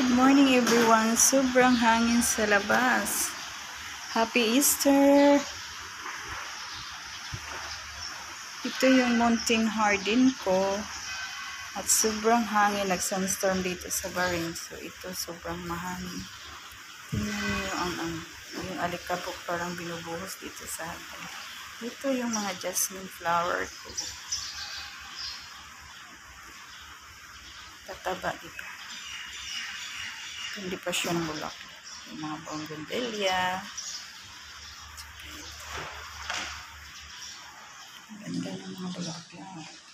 Good morning everyone. Sobrang hangin sa labas. Happy Easter! Ito yung munting harden ko. At sobrang hangin. Nag-sandstorm dito sa Bahrain. So ito sobrang mahangin. Tingnan niyo yung alikabook parang binubuhos dito sa akin. Ito yung mga jasmine flower ko. Tataba dito. Hindi pa siya bulak. Yung mga bougainvillea. Ganda ng mga bulak yan.